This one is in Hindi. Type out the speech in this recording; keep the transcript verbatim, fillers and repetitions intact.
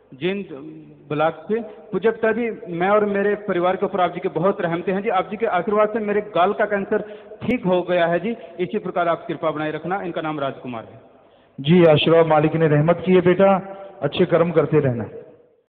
जींद ब्लॉक से। पूज्य पिता जी, मैं और मेरे परिवार के ऊपर आप जी के बहुत रहमते हैं जी। आप जी के आशीर्वाद से मेरे गाल का कैंसर ठीक हो गया है जी। इसी प्रकार आप कृपा बनाए रखना। इनका नाम राजकुमार है जी। आशीर्वाद मालिक ने रहमत की है बेटा, अच्छे कर्म करते रहना।